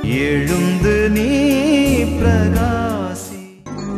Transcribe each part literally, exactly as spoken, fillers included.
எழுந்து நீ பிரகாசி.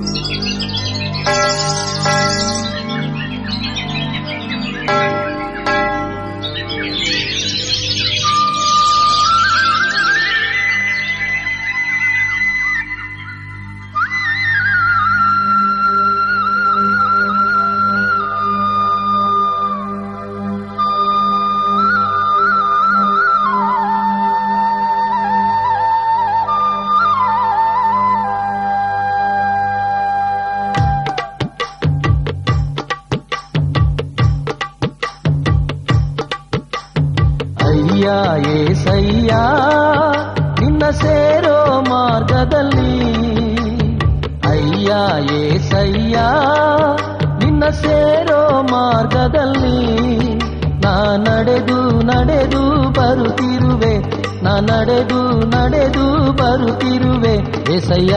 ಏಸಯ್ಯ ನಿನ್ನ ಸೇರೋ ಮಾರ್ಗದಲ್ಲಿ, ಅಯ್ಯ ಏಸಯ್ಯ ನಿನ್ನ ಸೇರೋ ಮಾರ್ಗದಲ್ಲಿ ನಾ ನಡೆದು ನಡೆದು ಬರುತ್ತಿರುವೆ, ನಾ ನಡೆದು ನಡೆದು ಬರುತ್ತಿರುವೆ. ಏಸಯ್ಯ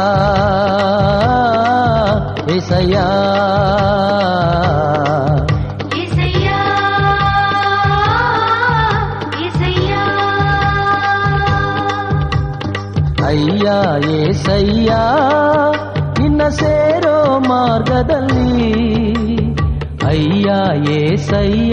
ಏಸಯ್ಯ ಅಯ್ಯ ಏಸಯ್ಯ ನಿನ್ನ ಸೇರೋ ಮಾರ್ಗದಲ್ಲಿ, ಅಯ್ಯ ಏಸಯ್ಯ.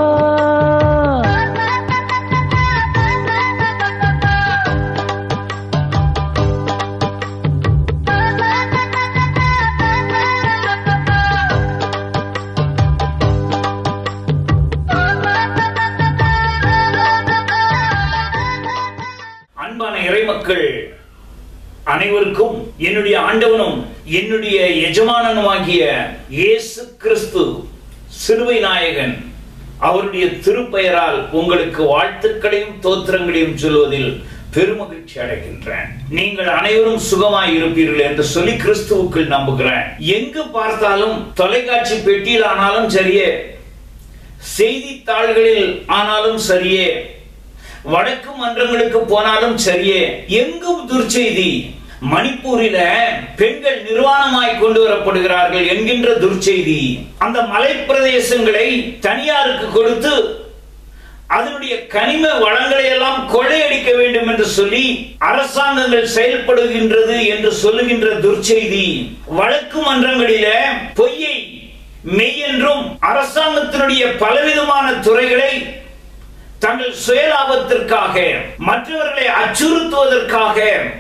அன்பான இறைமக்கள் அனைவருக்கும் என்னுடைய ஆண்டவனும் என்னுடைய எஜமானனுமாகிய இயேசு கிறிஸ்து சிலுவை நாயகன் அவருடைய திருப்பெயரால் உங்களுக்கு வாழ்த்துக்களையும் தோத்திரங்களையும் சொல்வதில் பெருமகிழ்ச்சி அடைகின்றேன். நீங்கள் அனைவரும் சுகமாய் இருப்பீர்கள் என்று சொல்லி கிறிஸ்துவுக்குள் நம்புகிறேன். எங்கு பார்த்தாலும் தொலைக்காட்சி பெட்டியில் ஆனாலும் சரியே, செய்தித்தாள்களில் ஆனாலும் சரியே, வடக்கு மன்றங்களுக்கு போனாலும் சரியே, எங்கும் துர்ச்செய்தி. மணிப்பூரில பெண்கள் நிர்வாணமாய் கொண்டு வரப்படுகிறார்கள் என்கின்ற துர்ச்செய்தி. அந்த மலை பிரதேசங்களை தனியாருக்கு கொடுத்து அதனுடைய கனிம வளங்களை எல்லாம் கொள்ளையடிக்க வேண்டும் என்று சொல்லி அரசாங்கங்கள் செயல்படுகின்றது என்று சொல்லுகின்ற துர்ச்செய்தி. வழக்கு மன்றங்களில பொய்யை மெய் என்றும் அரசாங்கத்தினுடைய பலவிதமான துறைகளை தங்கள் சுயலாபத்திற்காக மற்றவர்களை அச்சுறுத்துவதற்காக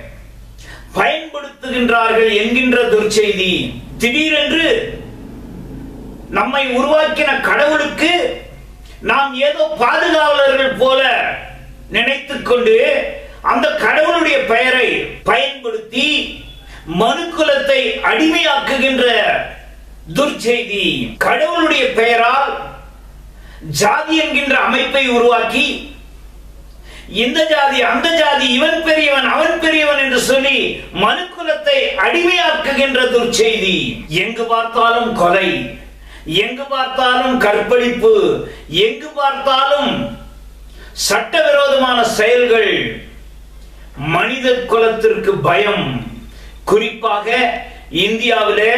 பயன்படுத்துகின்றார்கள் என்கின்ற துர்ச்செய்தி. திடீரென்று நம்மை உருவாக்கின கடவுளுக்கு நாம் ஏதோ பாதுகாவலர்கள் போல நினைத்துக் கொண்டு அந்த கடவுளுடைய பெயரை பயன்படுத்தி மனுக்குலத்தை அடிமையாக்குகின்ற துர்ச்செய்தி. கடவுளுடைய பெயரால் ஜாதி என்கின்ற அமைப்பை உருவாக்கி இந்த ஜாதி அந்த ஜாதி, இவன் பெரியவன் அவன் பெரியவன் என்று சொல்லி மனுக்குலத்தை அடிமையாக்குகின்ற துர்ச்செய்தி. எங்கு பார்த்தாலும் கொலை, எங்கு பார்த்தாலும் கற்பழிப்பு, எங்கு பார்த்தாலும் சட்டவிரோதமான செயல்கள், மனித குலத்திற்கு பயம். குறிப்பாக இந்தியாவிலே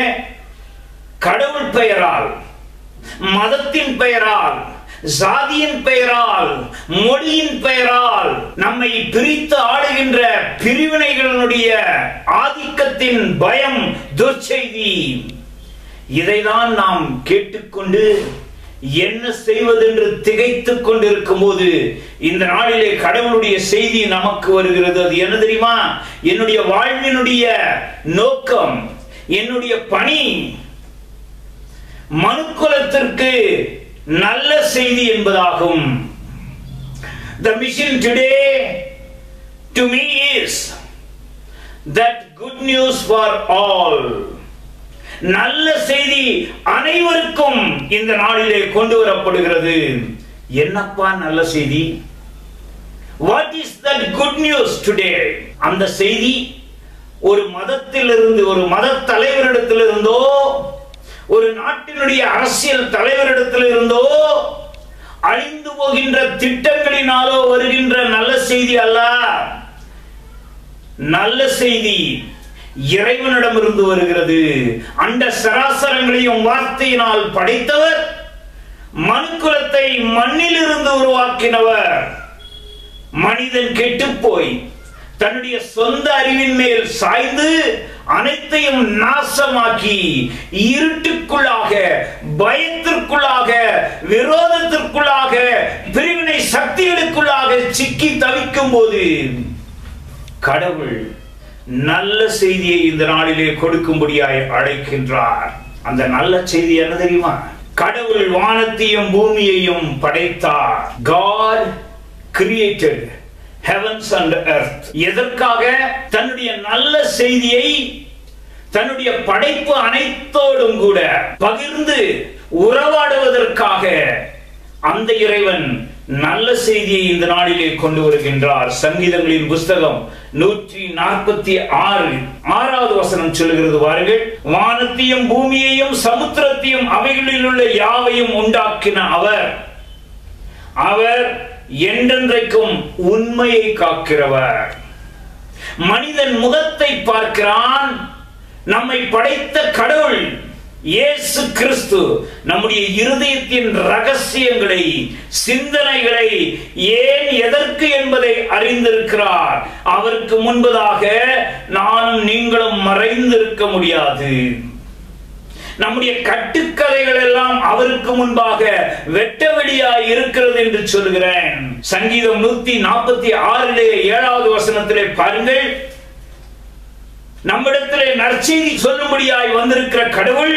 கடவுள் பெயரால், மதத்தின் பெயரால், சாதியின் பெயரால், மொழியின் பெயரால் நம்மை பிரித்து ஆடுகின்ற பிரிவினைகளுடைய ஆதிக்கத்தின் பயம், துர்ச்செய்தி. இதைதான் நாம் கேட்டுக்கொண்டு என்ன செய்வதென்று திகைத்துக் கொண்டிருக்கும் போது இந்த நாளிலே கடவுளுடைய செய்தி நமக்கு வருகிறது. அது என்ன தெரியுமா? என்னுடைய வாழ்வினுடைய நோக்கம், என்னுடைய பணி மனுக்குலத்திற்கு நல்ல செய்தி என்பதாகும். The mission today to me is that good news for all. நல்ல செய்தி அனைவருக்கும் இந்த நாளிலே கொண்டு வரப்படுகிறது. என்னப்பா நல்ல செய்தி? What is that good news today? அந்த செய்தி ஒரு மதத்திலிருந்து, ஒரு மத தலைவரிடத்திலிருந்தோ, ஒரு நாட்டினுடைய அரசியல் தலைவரிடத்தில் இருந்தோ, அழிந்து போகின்ற திட்டங்களினாலோ வருகின்ற நல்ல செய்தி அல்ல. நல்ல செய்தி இறைவனிடமிருந்து வருகிறது. அண்ட சராசரங்களையும் வார்த்தையினால் படைத்தவர், மனுக்குலத்தை மண்ணிலிருந்து உருவாக்கினவர். மனிதன் கெட்டுப்போய் தன்னுடைய சொந்த அறிவின் மேல் சாய்ந்து அனைத்தையும் நாசமாக்கி இருட்டுக்குள்ளாக, பயத்திற்குள்ளாக, விரோதத்திற்குள்ளாக, பிரிவினை சக்திகளுக்குள்ளாக சிக்கி தவிக்கும் போது கடவுள் நல்ல செய்தியை இந்த நாளிலே கொடுக்கும்படியாய் அழைக்கின்றார். அந்த நல்ல செய்தி என்ன தெரியுமா? கடவுள் வானத்தையும் பூமியையும் படைத்தார். God created heavens and earth. எதற்காக? தன்னுடைய நல்ல செய்தியை தன்னுடைய படைப்பு அனைத்தோடும் கூட பகிர்ந்து உறவாடுவதற்காக அந்த இறைவன் நல்ல செய்தியை இந்த நாளிலே கொண்டு வருகின்றார். சங்கீதங்களின் புஸ்தகம் நூற்றி நாற்பத்தி ஆறு ஆறாவது வசனம் சொல்லுகிறது பாருங்கள். வானத்தையும் பூமியையும் சமுத்திரத்தையும் அவைகளில் உள்ள யாவையும் உண்டாக்கின அவர் அவர் என்றென்றைக்கும் உண்மையை காக்கிறவர். மனிதன் முகத்தை பார்க்கிறான். நம்மை படைத்த கடவுள் இயேசு கிறிஸ்து நம்முடைய இருதயத்தின் ரகசியங்களை, சிந்தனைகளை, ஏன் எதற்கு என்பதை அறிந்திருக்கிறார். அவருக்கு முன்பதாக நானும் நீங்களும் மறைந்திருக்க முடியாது. நம்முடைய கட்டுக்கதைகள் எல்லாம் அவருக்கு முன்பாக வெட்ட வெளியாய் இருக்கிறது என்று சொல்கிறேன். சங்கீதம் நூத்தி நாற்பத்தி ஆறிலே ஏழாவது வசனத்திலே பாருங்கள். நம்மிடத்திலே நற்செய்தி சொல்லும்படியாய் வந்திருக்கிற கடவுள்,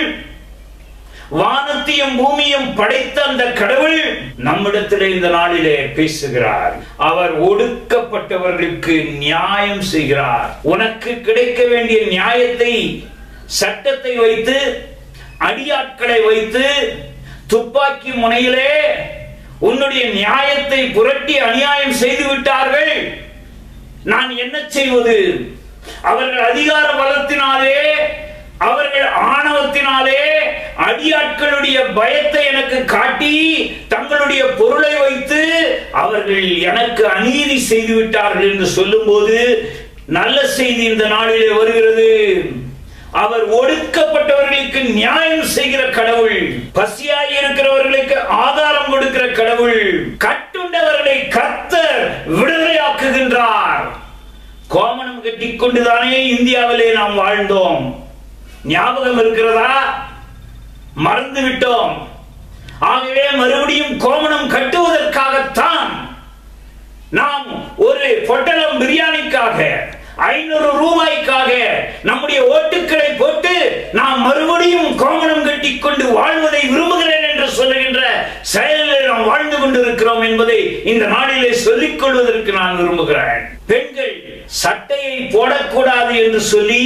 வானத்தையும் பூமியும் படைத்த அந்த கடவுள் நம்மிடத்திலே இந்த நாளிலே பேசுகிறார். அவர் ஒடுக்கப்பட்டவர்களுக்கு நியாயம் செய்கிறார். உனக்கு கிடைக்க வேண்டிய நியாயத்தை, சட்டத்தை வைத்து, அடியாட்களை வைத்து, துப்பாக்கி முனையிலே உன்னுடைய நியாயத்தை புரட்டி அநியாயம் செய்து விட்டார்கள். நான் என்ன செய்வது? அவர்கள் அதிகார பலத்தினாலே, அவர்கள் ஆணவத்தினாலே அடியாட்களுடைய பயத்தை எனக்கு காட்டி தங்களுடைய பொருளை வைத்து அவர்கள் எனக்கு அநீதி செய்து விட்டார்கள் என்று சொல்லும் போது நல்ல செய்தி இந்த நாளிலே வருகிறது. அவர் ஒடுக்கப்பட்டவர்களுக்கு நியாயம் செய்கிற கடவுள், பசியாய் இருக்கிறவர்களுக்கு ஆதாரம் கொடுக்கிற கடவுள், கட்டுண்டவர்களை கர்த்தர் விடுதலையாக்குகின்றார். கோமணம் கட்டிக்கொண்டுதானே இந்தியாவிலே நாம் வாழ்ந்தோம். ஞாபகம் இருக்கிறதா? மறந்து விட்டோம். ஆகவே மறுபடியும் கோமணம் கட்டுவதற்காகத்தான் நாம் ஒரு பொட்டலம் பிரியாணிக்காக, ஐநூறு ரூபாய்க்காக நம்முடைய ஓட்டுக்களை போட்டு நாம் மறுபடியும் கோமணம் கட்டிக்கொண்டு வாழ்வதை விரும்புகிறேன் என்று சொல்லுகின்ற செயலில் நாம் வாழ்ந்து கொண்டிருக்கிறோம் என்பதை இந்த நாளிலே சொல்லிக் கொள்வதற்கு நான் விரும்புகிறேன். பெண்கள் சட்டையை போடக்கூடாது என்று சொல்லி,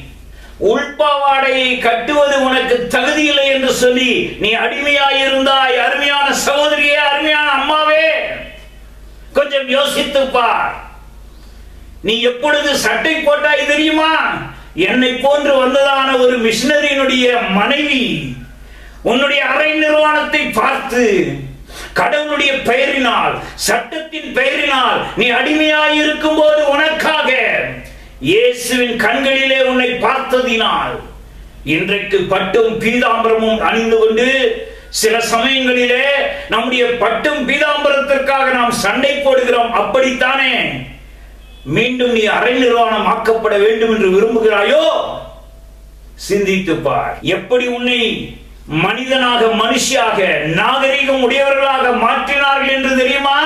உள்பாவாடையை கட்டுவது உனக்கு தகுதி இல்லை என்று சொல்லி நீ அடிமையாயிருந்தாய். அருமையான சகோதரியே, அருமையான அம்மாவே, கொஞ்சம் யோசித்து பார். நீ எப்பொழுது சட்டை போட்டாய் தெரியுமா? என்னை போன்று வந்ததான ஒரு மிஷனரியினுடைய மனைவி உன்னுடைய அரை நிர்வாணத்தை பார்த்து கடவுளுடைய பெயரினால், சட்டத்தின் பெயரினால் நீ அடிமையாய் இருக்கும் போது உனக்காக இயேசுவின் கண்களிலே உன்னை பார்த்ததினால் இன்றைக்கு பட்டும் பீதாம்பரமும் அணிந்து கொண்டு சில சமயங்களிலே நம்முடைய பட்டும் பீதாம்பரத்திற்காக நாம் சண்டை போடுகிறோம். அப்படித்தானே மீண்டும் நீ அரை நிர்வாணம் ஆக்கப்பட வேண்டும் என்று விரும்புகிறாயோ? சிந்தித்து பார். எப்படி உன்னை மனிதனாக, மனுஷியாக, நாகரிகம் உடையவர்களாக மாற்றினார்கள் என்று தெரியுமா?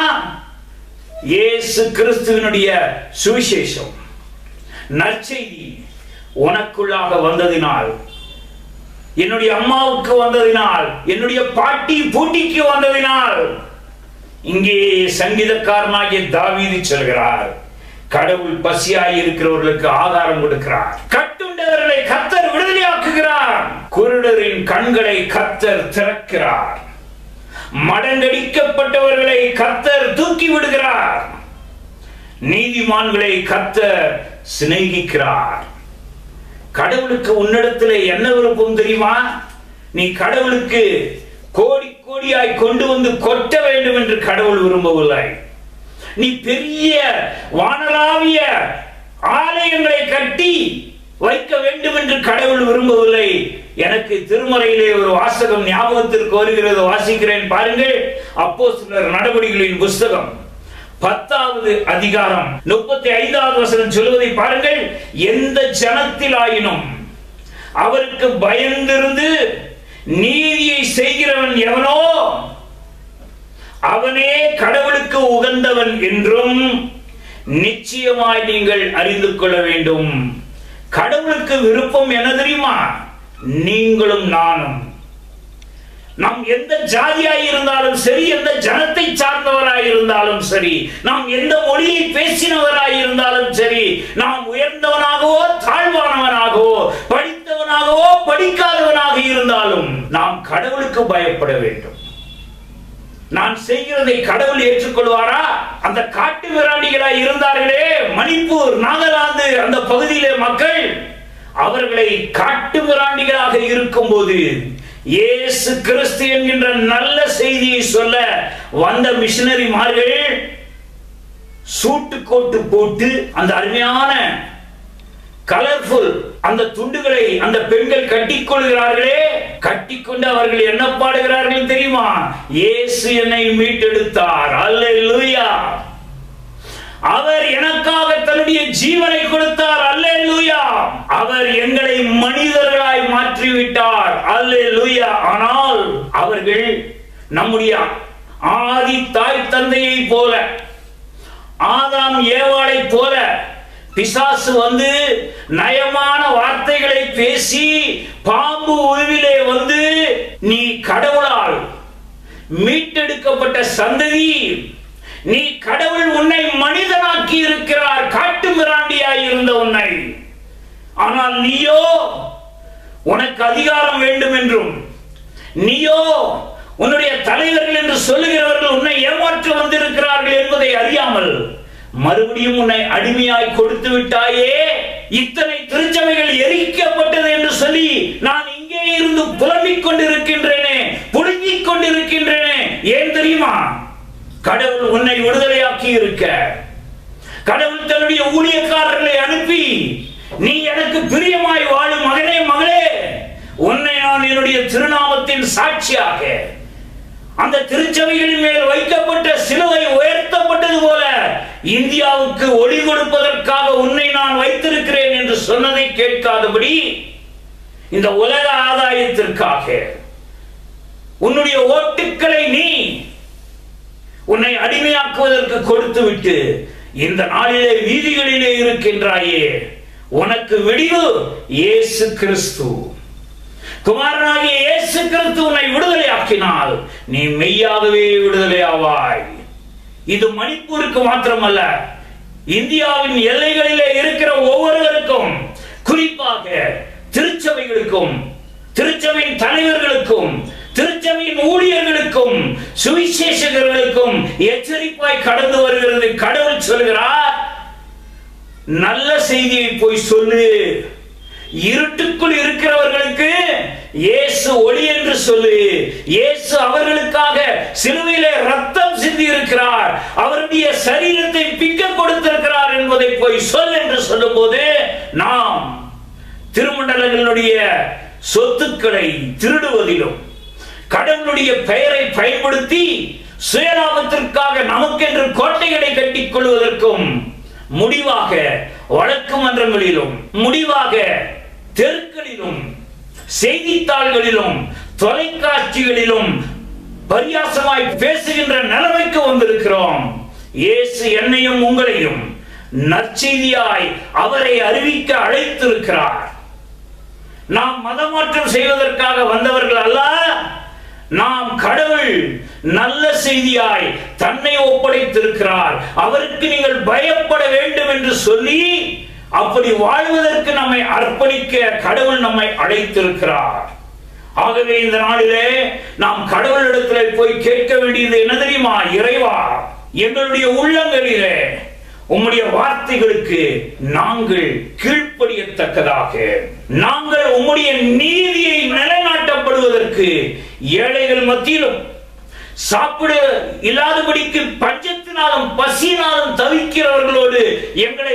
இயேசு கிறிஸ்துவினுடைய சுவிசேஷம், நற்செய்தி உனக்குள்ளாக வந்ததினால், என்னுடைய அம்மாவுக்கு வந்ததினால், என்னுடைய பாட்டி பூட்டிக்கு வந்ததினால், இங்கே சங்கீதக்காரனாகிய தாவீது சொல்கிறார், கடவுள் பசியாய் இருக்கிறவர்களுக்கு ஆகாரம் கொடுக்கிறார். கட்டுண்டவர்களை கர்த்தர் விடுதலையாக்குகிறார். குருடரின் கண்களை கர்த்தர் திறக்கிறார். மடங்கடிக்கப்பட்டவர்களை கர்த்தர் தூக்கி விடுகிறார். நீதிமான்களை கர்த்தர் சிநேகிக்கிறார். கடவுளுக்கு உன்னிடத்திலே என்ன விருப்பம் தெரியுமா? நீ கடவுளுக்கு கோடி கோடியாய் கொண்டு வந்து கொட்ட வேண்டும் என்று கடவுள் விரும்பவில்லை. நீ பெரிய வானளாவிய ஆலயங்களை கட்டி வைக்க வேண்டும் என்று கடவுள் விரும்பவில்லை. எனக்கு திருமறையிலே ஒரு வாசகம் ஞாபகத்திற்கு வருகிறது, வாசிக்கிறேன் பாருங்கள். அப்போஸ்தலர் நடவடிக்கைகளின் புஸ்தகம் பத்தாவது அதிகாரம் முப்பத்தி ஐந்தாவது வசனம் சொல்வதை பாருங்கள். எந்த ஜனத்திலாயினும் அவருக்கு பயந்திருந்து நீதியை செய்கிறவன் எவனோ அவனே கடவுளுக்கு உகந்தவன் என்றும் நிச்சயமாய் நீங்கள் அறிந்து கொள்ள வேண்டும். கடவுளுக்கு விருப்பம் என்ன தெரியுமா? நீங்களும் நானும். நாம் எந்த ஜாதியாய் இருந்தாலும் சரி, எந்த ஜனத்தை சார்ந்தவராய் இருந்தாலும் சரி, நாம் எந்த மொழியை பேசினவராய் இருந்தாலும் சரி, நாம் உயர்ந்தவனாகவோ தாழ்வானவனாகவோ படித்தவனாகவோ படிக்காதவனாக இருந்தாலும் நாம் கடவுளுக்கு பயப்பட வேண்டும். நான் செய்கிறதை கடவுள் ஏற்றுக்கொள்வாரா? அந்த காட்டு மிராண்டிகளாய் இருந்தார்களே மணிப்பூர், நாகாலாந்து அந்த பகுதியிலே மக்கள், அவர்களை காட்டு மிராண்டிகளாக இருக்கும் போது இயேசு கிறிஸ்து என்கின்ற நல்ல செய்தியை சொல்ல வந்த மிஷனரிமார்கள் சூட்டு கோட்டு போட்டு அந்த அருமையான கலர்ஃபுல் அந்த துண்டுகளை அந்த பெண்கள் கட்டிக்கொள்கிறார்களே, கட்டிக்கொண்டு அவர்கள் என்ன பாடுகிறார்கள் தெரியுமா? இயேசு என்னை மீட்டெடுத்தார், அல்லேலூயா. அவர் எனக்காக தன்னுடைய ஜீவனை கொடுத்தார், அல்லேலூயா. அவர் எங்களை மனிதர்களாய் மாற்றிவிட்டார், அல்லேலூயா. ஆனால் அவர்கள் நம்முடைய ஆதி தாய் தந்தையை போல, ஆதாம் ஏவாளை போல பிசாசு வந்து நயமான வார்த்தைகளை பேசி பாம்பு உருவிலே வந்து நீ கடவுளால் மீட்டெடுக்கப்பட்ட சந்ததி, நீ கடவுள் உன்னை மனிதனாக்கி இருக்கிறார், காட்டு மிராண்டியாய் இருந்த உன்னை, ஆனால் நீயோ உனக்கு அதிகாரம் வேண்டும் என்றும், நீயோ உன்னுடைய தலைவர்கள் என்று சொல்லுகிறவர்கள் உன்னை ஏமாற்ற வந்திருக்கிறார்கள் என்பதை அறியாமல் மறுபடியும் உன்னை அடிமையாய் கொடுத்து விட்டாயே. இத்தனை திருச்சபைகள் எரிக்கப்பட்டது என்று சொல்லி நான் இங்கே இருந்து புலம்பிக் கொண்டிருக்கின்றேனே, புடுங்கிக் கொண்டிருக்கின்றேனே. ஏன் தெரியுமா? கடவுள் உன்னை விடுதலையாக்கி இருக்க, கடவுள் தன்னுடைய ஊழியக்காரர்களை அனுப்பி நீ எனக்கு பிரியமாய் வாழும் மகனே மகளே, உன்னை நான் என்னுடைய திருநாமத்தின் சாட்சியாக அந்த திருச்சபைகளின் மேல் வைக்கப்பட்ட சிலுவை உயர்த்தப்பட்டது போல இந்தியாவுக்கு ஒளி கொடுப்பதற்காக உன்னை நான் வைத்திருக்கிறேன் என்று சொன்னதை கேட்காதபடி இந்த உலக ஆதாயத்திற்காக உன்னுடைய ஓட்டுக்களை நீ உன்னை அடிமையாக்குவதற்கு கொடுத்து விட்டு இந்த நாளிலே வீதிகளிலே இருக்கின்றாயே, உனக்கு விடிவு இயேசு கிறிஸ்து. குமாரனாகிய இயேசு கிறிஸ்து உன்னை விடுதலை ஆக்கினால் நீ மெய்யாகவே விடுதலை ஆவாய். இது மணிப்பூருக்கு மாத்திரமல்ல, இந்தியாவின் எல்லைகளிலே இருக்கிற ஒவ்வொருவருக்கும், குறிப்பாக திருச்சபைகளுக்கும், திருச்சபையின் தலைவர்களுக்கும், திருச்சபையின் ஊழியர்களுக்கும், சுவிசேஷகர்களுக்கும் எச்சரிப்பாய் கடந்து வருகிறது. கடவுள் சொல்கிறார், நல்ல செய்தியை போய் சொல்லு. இருட்டுக்குள் இருக்கிறவர்களுக்கு இயேசு ஒளி என்று சொல்லு. இயேசு அவர்களுக்காக சிலுவையிலே ரத்தம் சிந்தி இருக்கிறார், அவருடைய சரீரத்தை பிக்க கொடுத்திருக்கிறார் என்பதை போய் சொல் என்று சொல்லும் போது நாம் திருமண்டலங்களுடைய சொத்துக்களை திருடுவதிலும் கடவுளுடைய பெயரை பயன்படுத்தி சுயலாபத்திற்காக நமக்கென்று கோட்டைகளை கட்டிக் கொள்வதற்கும் முடிவாக வழக்கு மன்றங்களிலும், முடிவாக தெருக்களிலும், செய்தித்தாள்களிலும், தொலைக்காட்சிகளிலும் பரியாசமாய் பேசுகின்ற நிலைமைக்கு வந்திருக்கிறோம். இயேசு என்னையும் உங்களையும் நற்செய்தியாய் அவரை அறிவிக்க அழைத்திருக்கிறார். நாம் மதமாற்றம் செய்வதற்காக வந்தவர்கள் அல்ல. நாம் கடவுள் நல்ல செய்தியாய் தன்னை ஒப்படைத்திருக்கிறார், அவருக்கு நீங்கள் பயப்பட வேண்டும் என்று சொல்லி அப்படி வாழ்வதற்கு நம்மை அர்ப்பணிக்க கடவுள் நம்மை அழைத்திருக்கிறார். ஆகவே இந்த நாளிலே நாம் கடவுளிடத்தில் போய் கேட்க வேண்டியது என்ன தெரியுமா? இறைவா, எங்களுடைய உள்ளங்களிலே உம்முடைய வார்த்தைகளுக்கு நாங்கள் கீழ்ப்படியத்தக்கதாக, நாங்கள் உம்முடைய நீதியை நிலைநாட்டப்படுவதற்கு ஏழைகள் மத்தியிலும் சாப்பிட இல்லாதபடிக்கு பஞ்சத்தினாலும் பசியினாலும் தவிக்கிறவர்களோடு எங்களை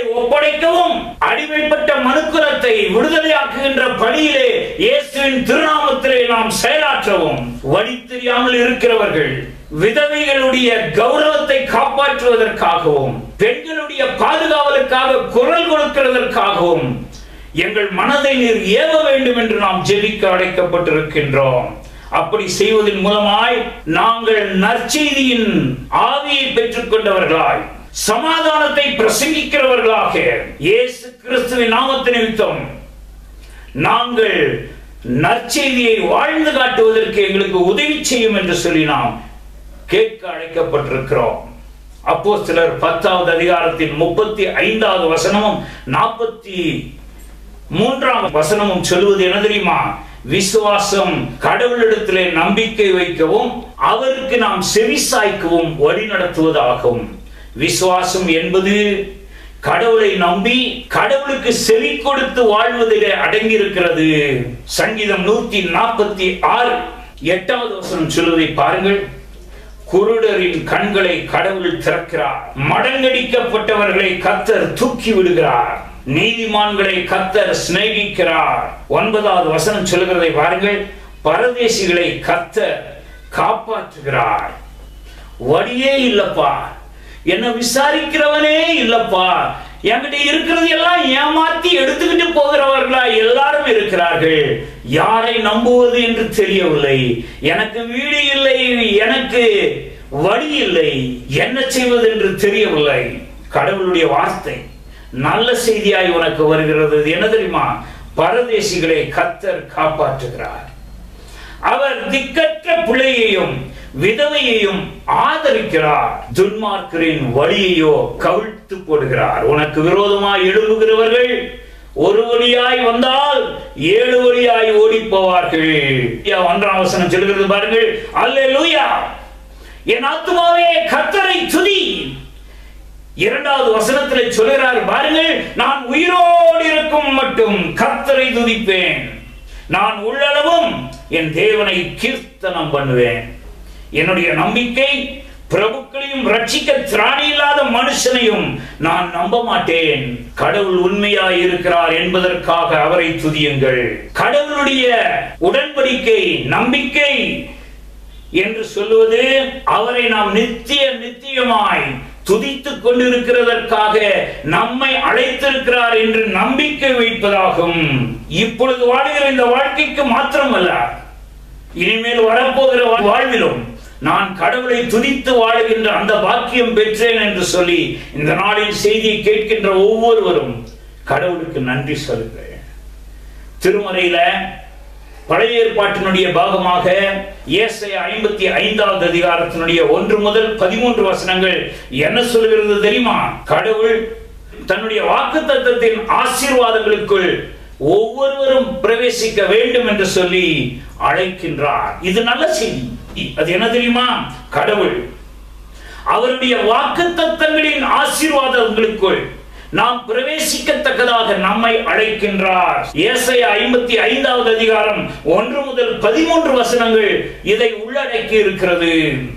ஒப்படைக்கவும், அடிமைப்பட்ட மனுக்குலத்தை விடுதலையாக்குகின்ற பணியிலே இயேசுவின் திருநாமத்திலே நாம் செயலாற்றவும், வழி தெரியாமல் இருக்கிறவர்கள் விதவைகளுடைய கௌரவத்தை காப்பாற்றுவதற்காகவும், பெண்களுடைய பாதுகாவலுக்காக குரல் கொடுக்கிறதற்காகவும் எங்கள் மனதை நீர் ஏவ வேண்டும் என்று நாம் ஜெபிக்க அழைக்கப்பட்டிருக்கின்றோம். அப்படி செய்வதன் மூலமாய் நாங்கள் நற்செய்தியின் ஆவியை பெற்றுக் கொண்டவர்களாய், சமாதானத்தை பிரசங்கிக்கிறவர்களாக, இயேசு கிறிஸ்துவின் நாமத்தை நிமித்தம் நாங்கள் நற்செய்தியை வாழ்ந்து காட்டுவதற்கு எங்களுக்கு உதவி செய்யும் என்று சொல்லி நாம் கேட்க அழைக்கப்பட்டிருக்கிறோம். அப்போஸ்தலர் பத்தாவது அதிகாரத்தின் முப்பத்தி ஐந்தாவது வசனமும் நாற்பத்தி மூன்றாம் வசனமும் சொல்வது என்ன தெரியுமா? விசுவாசம் கடவுளிடத்திலே நம்பிக்கை வைக்கவும் அவருக்கு நாம் செவிசாய்க்கவும் வழி நடத்துவதாகும். விசுவாசம் என்பது கடவுளை நம்பி கடவுளுக்கு செவி கொடுத்து வாழ்வதிலே அடங்கி இருக்கிறது. சங்கீதம் நூத்தி நாற்பத்தி ஆறு எட்டாவது வசனம் சொல்வதை பாருங்கள். குருடரின் கண்களை கடவுள் திறக்கிறார், மடங்கடிக்கப்பட்டவர்களை கர்த்தர் தூக்கி விடுகிறார், நீதிமான்களை கர்த்தர் சிநேகிக்கிறார். ஒன்பதாவது வசனம் சொல்லுகிறதை பாருங்கள். பரதேசிகளை கர்த்தர் காப்பாற்றுகிறார். வழியே இல்லப்பா, என்ன விசாரிக்கிறவனே இல்லப்பா, என்கிட்ட இருக்கிறது எல்லாம் ஏமாத்தி எடுத்துக்கிட்டு போகிறவர்களா எல்லாரும் இருக்கிறார்கள். யாரை நம்புவது என்று தெரியவில்லை. எனக்கு வீடு இல்லை, எனக்கு வழி இல்லை, என்ன செய்வது என்று தெரியவில்லை. கடவுளுடைய வார்த்தை நல்ல செய்தியாய் உனக்கு வருகிறது. என்ன தெரியுமா? பரதேசிகளை கர்த்தர் காப்பாற்றுகிறார். அவர் திக்கற்ற பிள்ளையையும் விதவையையும் ஆதரிக்கிறார். துன்மார்க்கரின் வழியையோ கவிழ்த்து போடுகிறார். உனக்கு விரோதமாய் எழும்புகிறவர்கள் ஒரு வழியாய் வந்தால் ஏழு வழியாய் ஓடி போவார்கள். ஒன்றாம் வசனம் சொல்கிறது பாருங்கள். அல்லேலூயா, என் ஆத்துமாவே கர்த்தரை துதி. இரண்டாவது வசனத்தில் சொல்கிறார் பாருங்கள். நான் உயிரோடு இருக்கும் மட்டும் கர்த்தரை துதிப்பேன், நான் உள்ளளவும் என் தேவனை கீர்த்தனம் பண்ணுவேன். என்னுடைய நம்பிக்கை பிரபுக்களையும் ரட்சிக்க திராணி இல்லாத மனுஷனையும் நான் நம்ப மாட்டேன். கடவுள் உண்மையாய் இருக்கிறார் என்பதற்காக அவரை துதியுங்கள். கடவுளுடைய உடன்படிக்கை நம்பிக்கை என்று சொல்லுவது அவரை நாம் நித்திய நித்தியமாய் துதித்துக் கொண்டிருக்கிறதற்காக நம்மை அழைத்திருக்கிறார் என்று நம்பிக்கை வைப்பதாகும். இப்பொழுது வாழ்கிற இந்த வாழ்க்கைக்கு மாத்திரமல்ல, இனிமேல் வரப்போகிற வாழ்விலும் நான் கடவுளை துதித்து வாழுகின்ற அந்த பாக்கியம் பெற்றேன் என்று சொல்லி இந்த நாளின் செய்தியை கேட்கின்ற ஒவ்வொருவரும் கடவுளுக்கு நன்றி சொல்லுங்கள். திருமறையில பழைய ஏற்பாட்டினுடைய பாகமாக ஏசாயா ஐம்பத்தி ஐந்தாவது அதிகாரத்தினுடைய ஒன்று முதல் பதிமூன்று வசனங்கள் என்ன சொல்கிறது தெரியுமா? கடவுள் தன்னுடைய வாக்குத்தத்தத்தின் ஆசீர்வாதங்களுக்குள் ஒவ்வொருவரும் பிரவேசிக்க வேண்டும் என்று சொல்லி அழைக்கின்றார். இது நல்ல செய்தி. அது என்ன தெரியுமா? கடவுள் அவருடைய வாக்குத்தத்தங்களின் ஆசீர்வாதங்களுக்குள் நாம் பிரவேசிக்கத்தக்கதாக நம்மை அழைக்கின்றார். ஏசாயா ஐம்பத்தி ஐந்தாவது அதிகாரம் ஒன்று முதல் பதிமூன்று வசனங்கள் இதை உள்ளடக்கி இருக்கிறது.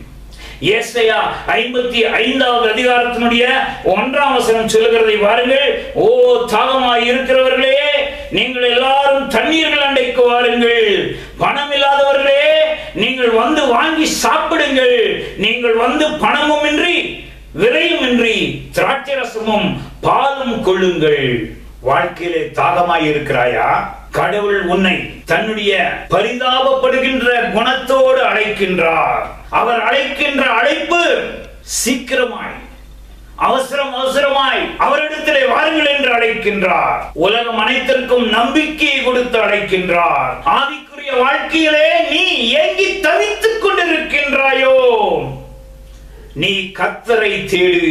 ஏசாயா ஐம்பத்தி ஐந்தாவது அதிகாரத்தினுடைய ஒன்றாம் வசனம் சொல்லுகிறதை பாருங்கள். ஓ தாகமாய் இருக்கிறவர்களே, நீங்கள் எல்லாரும் தண்ணீர்கள் அண்டைக்கு வாருங்கள். பணம் இல்லாதவர்களே, நீங்கள் வந்து வாங்கி சாப்பிடுங்கள். நீங்கள் வந்து பணமும் இன்றி விலையும் இன்றி திராட்சை ரசமும் பாலும் கொள்ளுங்கள். வாழ்க்கையிலே தாகமாய் இருக்கிறாயா? கடவுள் உன்னை தன்னுடைய பரிதாபப்படுகின்ற குணத்தோடு அழைக்கின்றார். அவர் அழைக்கின்ற அழைப்பு சீக்கிரமாய், அவசரம் அவசரமாய் அவரிடத்திலே வாருங்கள் என்று அழைக்கின்றார். உலகம் அனைத்திற்கும் நம்பிக்கையை கொடுத்து அழைக்கின்றார். ஆவிக்குரிய வாழ்க்கையிலே நீ ஏங்கி தவித்துக் கொண்டிருக்கின்றாயோ? நீ கர்த்தரை தேடு,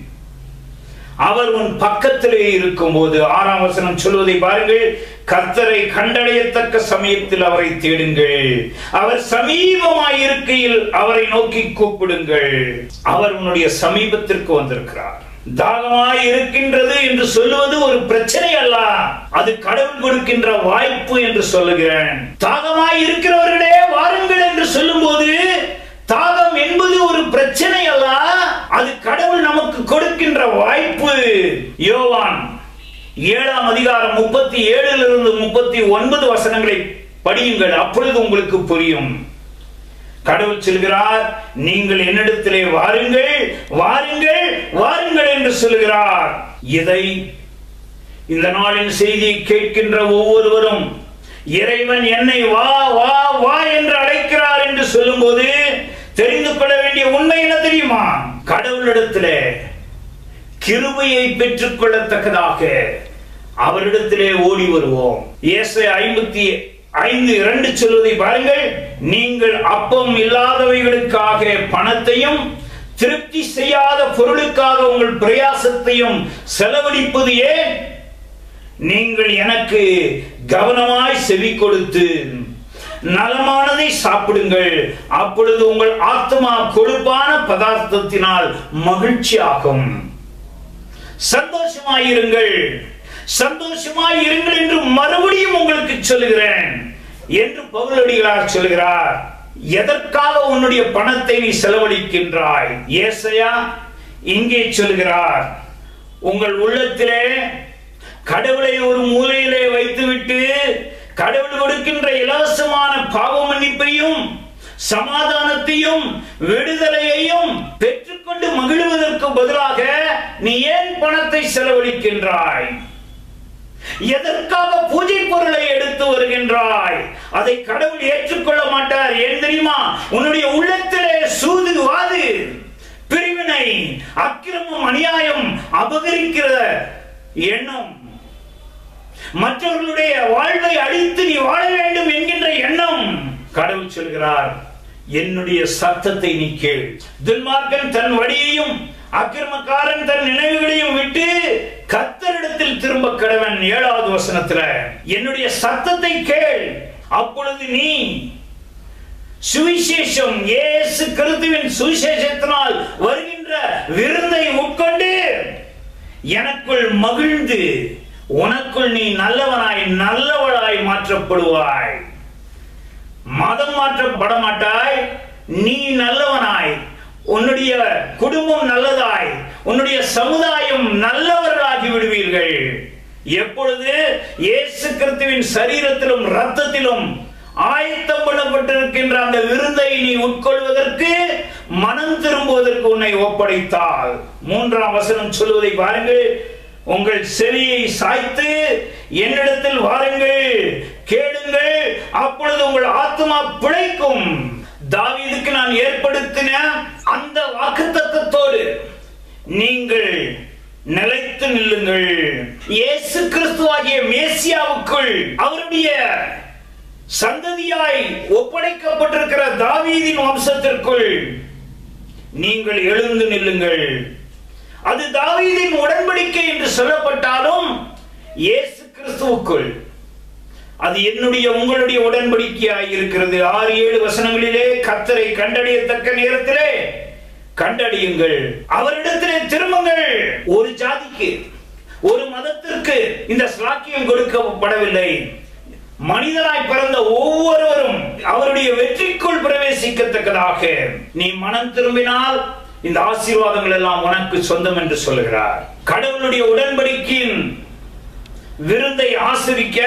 அவர் உன் பக்கத்திலே இருக்கும் போது. ஆறாம் வசனம் சொல்வதை பாருங்கள். கர்த்தரை கண்டடையத்தக்க சமயத்தில் அவரை தேடுங்கள், அவர் சமீபமாய் இருக்கையில் அவரை நோக்கி கூப்பிடுங்கள். அவர் உன்னுடைய சமீபத்திற்கு வந்திருக்கிறார். தாகமாய் இருக்கின்றது என்று சொல்லுவது ஒரு பிரச்சனை அல்ல, அது கடவுள் கொடுக்கின்ற வாய்ப்பு என்று சொல்லுகிறேன். தாகமாய் இருக்கிறவர்களே வாருங்கள் என்று சொல்லும் போது தாகம் என்பது ஒரு பிரச்சனை அல்ல, அது கடவுள் நமக்கு கொடுக்கின்ற வாய்ப்பு. யோவான் ஏழாம் அதிகாரம் முப்பத்தி ஏழிலிருந்து முப்பத்தி ஒன்பது வசனங்களை படியுங்கள், அப்பொழுது உங்களுக்கு புரியும். கடவுள் சொல்கிறார், நீங்கள் என்னிடத்திலே வாருங்கள் வாருங்கள் வாருங்கள் என்று சொல்கிறார். இதை இந்த நாளின் செய்தியை கேட்கின்ற ஒவ்வொருவரும் இறைவன் என்னை வா வா வா என்று அழைக்கிறார் என்று சொல்லும் போது தெரிந்து கொள்ள வேண்டிய உண்மை என்ன தெரியுமா? கடவுளிடத்திலே கிருபையை பெற்றுக் கொள்ளத்தக்கதாக அவரிடத்திலே ஓடி வருவோம். ஏசாயா ஐம்பத்தி ஐந்து இரண்டு சொல்வதை பாருங்கள். நீங்கள் அப்பம் இல்லாதவைகளுக்காக பணத்தையும் திருப்தி செய்யாத பொருளுக்காக உங்கள் பிரயாசத்தையும் செலவழிப்பது ஏன்? நீங்கள் எனக்கு கவனமாய் செவி கொடுத்து நலமானதை சாப்பிடுங்கள், அப்பொழுது உங்கள் ஆத்மா கொழுப்பான பதார்த்தத்தினால் மகிழ்ச்சியாகும். சந்தோஷமாயிருங்கள் சந்தோஷமாயிருங்கள் என்று மறுபடியும் உங்களுக்கு சொல்லுகிறேன் என்று பவுலடிகளார் சொல்கிறார். எதற்காக உன்னுடைய பணத்தை நீ செலவழிக்கின்றாய்? ஏசாயா இங்கே சொல்கிறார், உங்கள் உள்ளத்திலே கடவுளை ஒரு மூலையிலே வைத்துவிட்டு கடவுள் கொடுக்கின்ற இலவசமான பாவ மன்னிப்பையும் சமாதானத்தையும் விடுதலையையும் பெற்றுக்கொண்டு மகிழ்வதற்கு பதிலாக நீ ஏன் பணத்தை செலவழிக்கின்றாய்? எதற்காக பூஜை பொருளை எடுத்து வருகின்றாய்? அதை கடவுள் ஏற்றுக்கொள்ள மாட்டார். ஏன் தெரியுமா? உன்னுடைய உள்ளத்திலே சூது, வாது, பிரிவினை, அக்கிரமம், அநியாயம், அபகரிக்கிற எண்ணம், மற்றவர்களுடைய வாழ்வை அழித்து நீ வாழ வேண்டும் என்கின்ற எண்ணம். கடவுள் சொல்கிறார், என்னுடைய சத்தத்தை நீ கேள். துன்மார்க்கன் தன் வழியையும் அக்கிரமக்காரன் தன் நினைவுகளையும் விட்டு கர்த்தரிடத்தில் திரும்ப கடவன். ஏழாவது வசனத்துல என்னுடைய சத்தத்தை கேள், அப்பொழுது நீ சுவிசேஷம், இயேசு கிறிஸ்துவின் சுவிசேஷத்தினால் வருகின்ற விருந்தை உட்கொண்டு எனக்குள் மகிழ்ந்து உனக்குள் நீ நல்லவனாய் நல்லவளாய் மாற்றப்படுவாய். மதம் மாற்றப்பட மாட்டாய், நீ நல்லவனாய், உன்னுடைய குடும்பம் நல்லதாய், உன்னுடைய சமுதாயம் நல்லவர்களாகி விடுவீர்கள். எப்பொழுது இயேசு கிறிஸ்துவின் சரீரத்திலும் இரத்தத்திலும் ஆயத்தம் பண்ணப்பட்டிருக்கின்ற அந்த விருந்தை நீ உட்கொள்வதற்கு மனம் திரும்புவதற்கு உன்னை ஒப்படைத்தால். மூன்றாம் வசனம் சொல்வதை பாருங்கள், உங்கள் செவியை சாய்த்து என்னிடத்தில் வாருங்கள், கேளுங்கள், அப்பொழுது உங்கள் ஆத்மா பிழைக்கும். தாவீதுக்கு நான் ஏற்படுத்தின அந்த வாக்குத்தத்தத்தோடு நீங்கள் நிலைத்து நில்லுங்கள். இயேசு கிறிஸ்துவாகிய மேசியாவுக்குள் அவருடைய சந்ததியாய் ஒப்படைக்கப்பட்டிருக்கிற தாவீதின் வம்சத்திற்குள் நீங்கள் எழுந்து நில்லுங்கள். அது தாவீதின் உடன்படிக்கை என்று சொல்லப்பட்டாலும் இயேசு கிறிஸ்துவுக்குள் அது என்னுடைய உங்களுடைய உடன்படிக்கையாய் இருக்கிறது. ஆறு ஏழு வசனங்களிலே கர்த்தரை கண்டறியத்தக்க நேரத்திலே கண்டறியுங்கள், அவரிடத்திலே திரும்புங்கள். ஒரு ஜாதிக்கு, ஒரு மதத்திற்கு இந்த ஸ்லாக்கியம் கொடுக்கப்படவில்லை. மனிதனாய் பிறந்த ஒவ்வொருவரும் அவருடைய வெற்றிக்குள் பிரவேசிக்கத்தக்கதாக நீ மனம் திரும்பினால் இந்த ஆசீர்வாதங்கள் எல்லாம் உனக்கு சொந்தம் என்று சொல்லுகிறார். கடவுளுடைய உடன்படிக்கையின் விருந்தை ஆசிரிக்க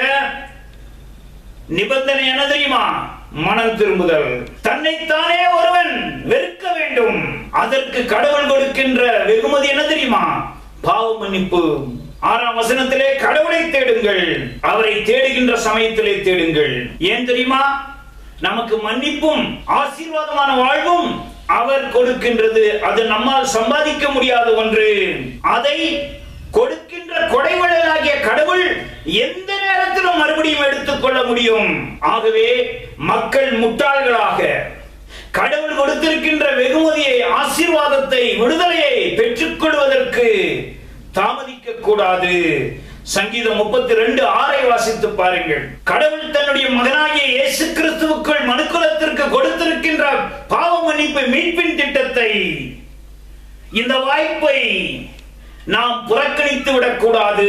நிபந்தனை என்ன தெரியுமா? மனம் திரும்புதல். தன்னைத்தானே ஒருவன் வெறுக்க வேண்டும். அதற்கு கடவுள் கொடுக்கின்ற வெகுமதி என்ன தெரியுமா? பாவ மன்னிப்பு. ஆறாம் வசனத்திலே கடவுளை தேடுங்கள், அவரை தேடுகின்ற சமயத்திலே தேடுங்கள். ஏன் தெரியுமா? நமக்கு மன்னிப்பும் ஆசீர்வாதமான வாழ்வும் அவர் கொடுக்கின்றது. அது நம்மால் சம்பாதிக்க முடியாத ஒன்று. அதை கொடுக்கின்ற கொடைவள்ளலாகிய கடவுள் எந்த நேரத்திலும் மறுபடியும் எடுத்துக் கொள்ள முடியும். ஆகவே மக்கள் முட்டாள்களாக கடவுள் கொடுத்திருக்கின்ற வெகுமதியை, ஆசீர்வாதத்தை, விடுதலையை பெற்றுக் கொள்வதற்கு தாமதிக்க கூடாது. சங்கீதம் முப்பத்தி ரெண்டு ஆறை வாசித்து பாருங்கள். கடவுள் தன்னுடைய மகனாகிய இயேசு கிறிஸ்துவுக்குள் மனுக்குலத்திற்கு கொடுத்திருக்கின்ற பாவ மன்னிப்பு மீட்பின் திட்டத்தை, இந்த வாய்ப்பை நாம் புறக்கணித்து விடக்கூடாது.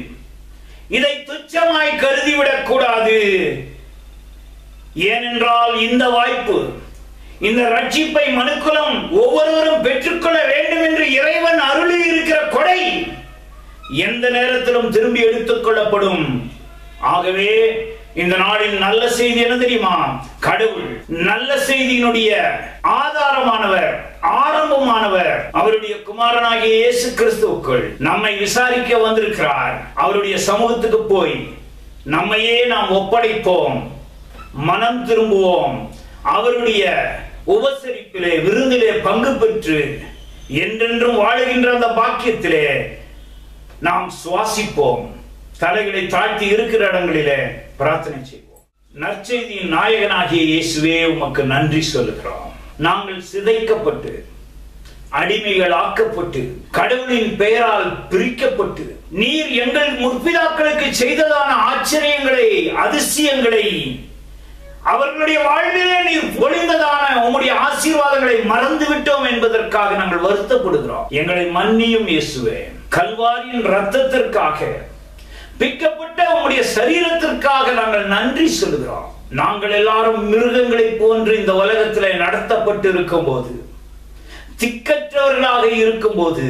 இதை துச்சமாய் கருதிவிடக் கூடாது. ஏனென்றால் இந்த வாய்ப்பு, இந்த ரட்சிப்பை மனுக்குலம் ஒவ்வொருவரும் பெற்றுக்கொள்ள வேண்டும் என்று இறைவன் அருளி இருக்கிற கொடை எந்த நேரத்திலும் திரும்பி எடுத்துக் கொள்ளப்படும். ஆகவே இந்த நாளின் நல்ல செய்தி என்ன தெரியுமா? கடவுள் நல்ல செய்தியினுடைய ஆதாரமானவர், ஆரம்பமானவர். அவருடைய குமாரனாகிய இயேசு கிறிஸ்துவுக்குள் நம்மை விசாரிக்க வந்திருக்கிறார். அவருடைய சமூகத்துக்கு போய் நம்மையே நாம் ஒப்படைப்போம், மனம் திரும்புவோம். அவருடைய உபசரிப்பிலே, விருந்திலே பங்கு பெற்று என்றென்றும் வாழுகின்ற அந்த பாக்கியத்திலே நாம் சுவாசிப்போம். தலைகளை தாழ்த்தி இருக்கிற இடங்களிலே பிரார்த்தனை செய்வோம். நற்செய்தியின் நாயகனாகிய இயேசுவே, உமக்கு நன்றி சொல்லுகிறோம். நாங்கள் சிதைக்கப்பட்டு, அடிமைகள் ஆக்கப்பட்டு, கடவுளின் பெயரால் பிரிக்கப்பட்டு, நீர் எங்கள் முற்பிதாக்களுக்கு செய்ததான ஆச்சரியங்களை, அதிசயங்களை, அவர்களுடைய வாழ்விலே நீர் பொழிந்ததான உம்முடைய ஆசீர்வாதங்களை மறந்து விட்டோம் என்பதற்காக நாங்கள் வருத்தப்படுகிறோம். எங்களை மன்னியும் இயேசுவே. கல்வாரியின் இரத்தத்திற்காக, பிக்கப்பட்ட உம்முடைய சரீரத்திற்காக நாங்கள் நன்றி சொல்கிறோம். நாங்கள் எல்லாரும் மிருகங்களை போன்று இந்த உலகத்திலே நடத்தப்பட்டு இருக்கும் போது, திக்கற்றவர்களாக இருக்கும் போது,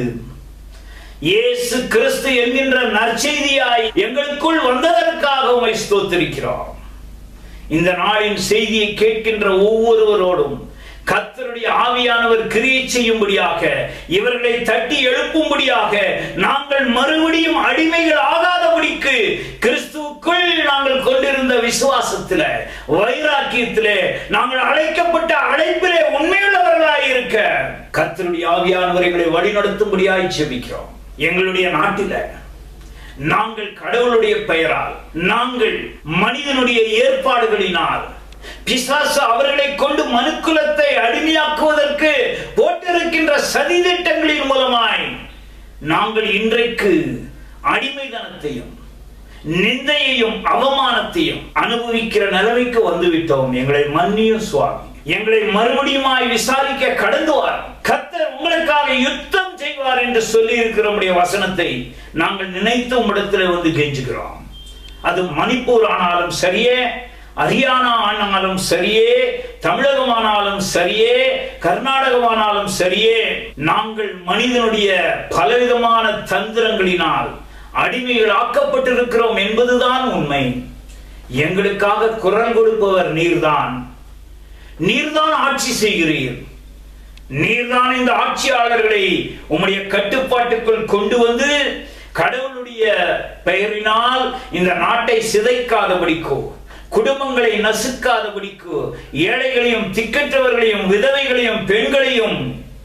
இயேசு கிறிஸ்து என்கின்ற நற்செய்தியாய் எங்களுக்குள் வந்ததற்காக உம்மை ஸ்தோத்திரிக்கிறோம். இந்த நாளின் செய்தியை கேட்கின்ற ஒவ்வொருவரோடும் கர்த்தருடைய ஆவியானவர் கிரியை செய்யும்படியாக, இவர்களை தட்டி எழுப்பும்படியாக, நாங்கள் மறுபடியும் அடிமைகள் ஆகாதபடிக்கு கிறிஸ்துவுக்குள் நாங்கள் கொண்டிருந்த விசுவாசத்திலே, வைராக்கியத்திலே, நாங்கள் அழைக்கப்பட்ட அழைப்பிலே உண்மையுள்ளவர்களாய் இருக்க கர்த்தருடைய ஆவியானவர் எங்களை வழிநடத்தும்படியாய் ஜெபிக்கிறோம். எங்களுடைய நாட்டில நாங்கள் கடவுளுடைய பெயரால், நாங்கள் மனிதனுடைய ஏற்பாடுகளினால், பிசாசு அவர்களை கொண்டு மனுக்குலத்தை அடிமையாக்குவதற்கு போட்டிருக்கின்ற சதி திட்டங்களின் மூலமாய் நாங்கள் இன்றைக்கு அடிமைதனத்தையும், நிந்தையையும், அவமானத்தையும் அனுபவிக்கிற நிலைமைக்கு வந்துவிட்டோம். எங்களை மன்னியும் சுவாமி. எங்களை மறுபடியுமாய் விசாரிக்க கடந்து வார். கர்த்தர் உங்களுக்காக யுத்தம் செய்வார் என்று சொல்லி இருக்கிற வசனத்தை நாங்கள் நினைத்து உம்மிடத்தில் வந்து கெஞ்சுகிறோம். அது மணிப்பூர் ஆனாலும் சரியே, ஹரியானா ஆனாலும் சரியே, தமிழகமானாலும் சரியே, கர்நாடகமானாலும் சரியே, நாங்கள் மனிதனுடைய பலவிதமான தந்திரங்களினால் அடிமைகள் ஆக்கப்பட்டிருக்கிறோம் என்பதுதான் உண்மை. எங்களுக்காக குரல் கொடுப்பவர் நீர்தான். நீர்தான் ஆட்சி செய்கிறீர். நீர்தான் இந்த ஆட்சியாளர்களை உம்முடைய கட்டுப்பாட்டுக்குள் கொண்டு வந்து கடவுளுடைய பெயரினால் இந்த நாட்டை சிதைக்காதபடிக்கோ, குடும்பங்களை நசுக்காதபடிக்கோ, ஏழைகளையும், திக்கற்றவர்களையும், விதவைகளையும், பெண்களையும்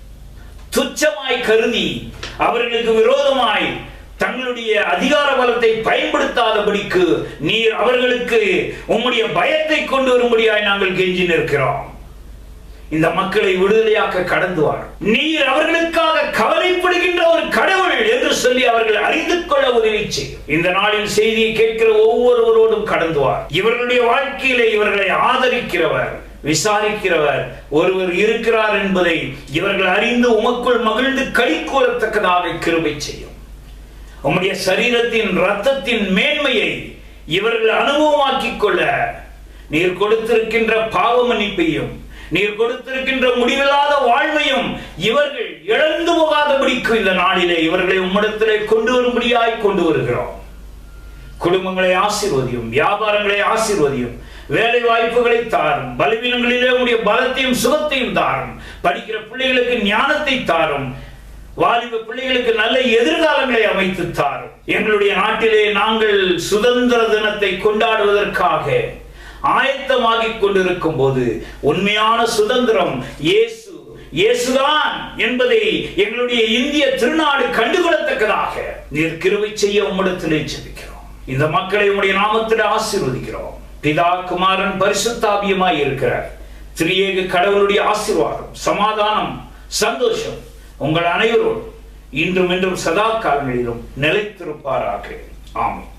துச்சமாய் கருதி அவர்களுக்கு விரோதமாய் தங்களுடைய அதிகார பலத்தை பயன்படுத்தாதபடிக்கு நீர் அவர்களுக்கு உம்முடைய பயத்தை கொண்டு வரும்படியாய் நாங்கள் கெஞ்சி நிற்கிறோம். இந்த மக்களை விடுதலையாக்க கடந்து வார். நீர் அவர்களுக்காக கவலைப்படுகின்ற ஒரு கடவுள் என்று சொல்லி அவர்கள் அறிந்து கொள்ள உதவி செய்யும். இந்த நாளின் செய்தியை கேட்கிற ஒவ்வொருவரோடும் கடந்து வார். இவர்களுடைய வாழ்க்கையிலே இவர்களை ஆதரிக்கிறவர், விசாரிக்கிறவர் ஒருவர் இருக்கிறார் என்பதை இவர்கள் அறிந்து உமக்குள் மகிழ்ந்து களி கூறத்தக்கதாக கிருபை செய்யும். உம்முடைய சரீரத்தின் இரத்தத்தின் மேன்மையை இவர்கள் அனுபவமாக்கிக் கொள்ள நீர் கொடுத்திருக்கின்ற பாவ மன்னிப்பையும், நீர் கொடுத்திருக்கின்ற முடிவில்லாத வாழ்வையும் இவர்கள் இழந்து போகாதபடிக்கு இந்த நாளிலே இவர்களை உம்மிடத்திலே கொண்டு வரும்படியாய் கொண்டு வருகிறோம். குடும்பங்களை ஆசீர்வதியும், வியாபாரங்களை ஆசீர்வதியும், வேலை வாய்ப்புகளை தாரும், பலவீனங்களிலே உடைய பலத்தையும் சுகத்தையும் தாரும், படிக்கிற பிள்ளைகளுக்கு ஞானத்தை தாரும், வாலிப பிள்ளைகளுக்கு நல்ல எதிர்காலங்களை அமைத்து தாரும். எங்களுடைய நாட்டிலே நாங்கள் சுதந்திர தினத்தை கொண்டாடுவதற்காக ஆயத்தமாகிக் கொண்டிருக்கும் போது உண்மையான சுதந்திரம் இயேசு இயேசுதான் என்பதை எங்களுடைய இந்திய திருநாடு கண்டுகொள்ளத்தக்கதாக நீர் கிருபை செய்ய உம்மிடத்திலே ஜெபிக்கிறோம். இந்த மக்களை உம்முடைய நாமத்திலே ஆசீர்வதிக்கிறோம். பிதா, குமாரன், பரிசுத்தாவியுமாய் இருக்கிறார் திரியேக கடவுளுடைய ஆசீர்வாதம், சமாதானம், சந்தோஷம் உங்கள் அனைவரோடும் இன்றும் என்றும் சதா காலங்களிலும் நிலைத்திருப்பாராக. ஆமென்.